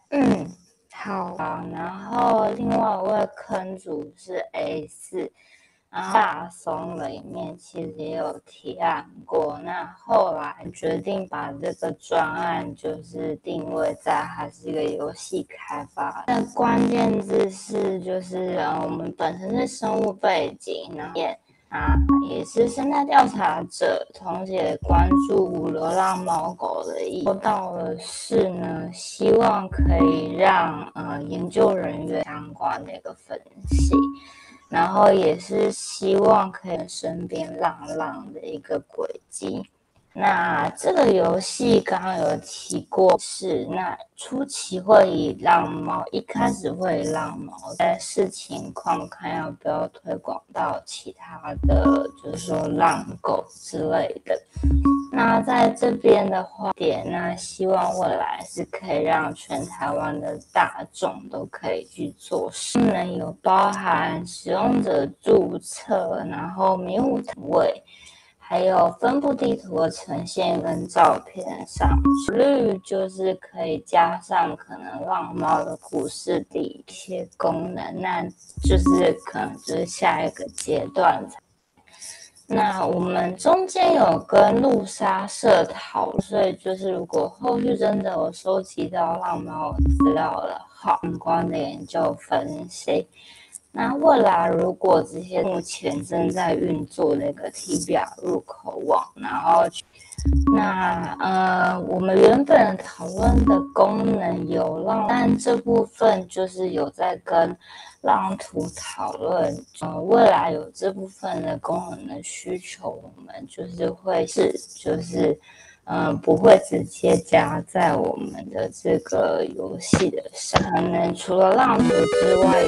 嗯，好啊。然后另外一位坑主是 A4，然后大松里面其实也有提案过，那后来决定把这个专案就是定位在它是一个游戏开发。那关键字是就是我们本身是生物背景，然后也是生态调查者，同时也关注流浪猫狗的议题。说到的是呢，希望可以让研究人员相关的一个分析，然后也是希望可以身边浪浪的一个轨迹。那这个游戏刚刚有提过是，那初期会以浪猫，一开始会以浪猫，再视情况看要不要推广到其他的，就是说浪狗之类的。那在这边的话，那希望未来是可以让全台湾的大众都可以去做，功能有包含使用者注册，然后迷雾定位。还有分布地图的呈现跟照片上，率就是可以加上可能浪猫的故事的一些功能，那就是可能就是下一个阶段。那我们中间有跟路杀社讨论，所以就是如果后续真的有收集到浪猫资料的话，相关的研究分析。那未来如果这些目前正在运作那个体表入口网，然后我们原本讨论的功能有浪，但这部分就是有在跟浪图讨论，未来有这部分的功能的需求，我们就是会不会直接加在我们的这个游戏的上。可能除了浪图之外，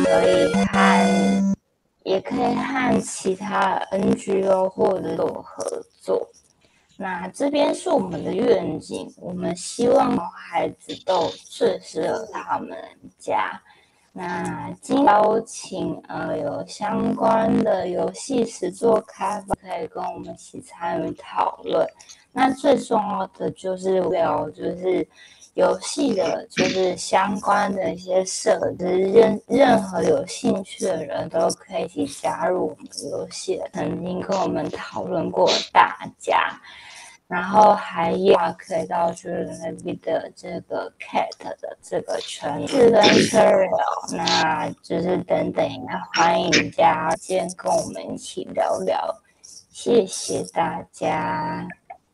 也可以和其他 NGO 或者有合作。那这边是我们的愿景，我们希望孩子都最适合他们家。那今邀请有相关的游戏实作开发，可以跟我们一起参与讨论。那最重要的就是就是游戏的，就是相关的一些设置，任何有兴趣的人都可以一起加入我们游戏的。曾经跟我们讨论过大家。然后还有可以到就是 Navy 的这个 Cat 的这个圈子跟 Cheryl， 那就是等等，欢迎加见跟我们一起聊聊，谢谢大家。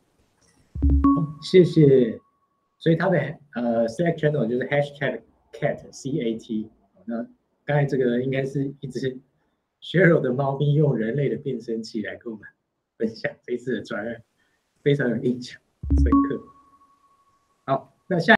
谢谢。所以它的Slack channel 就是 #cat CAT。那刚才这个应该是一只 Cheryl 的猫咪用人类的变声器来跟我们分享这次的专案，非常有印象深刻。好，那下。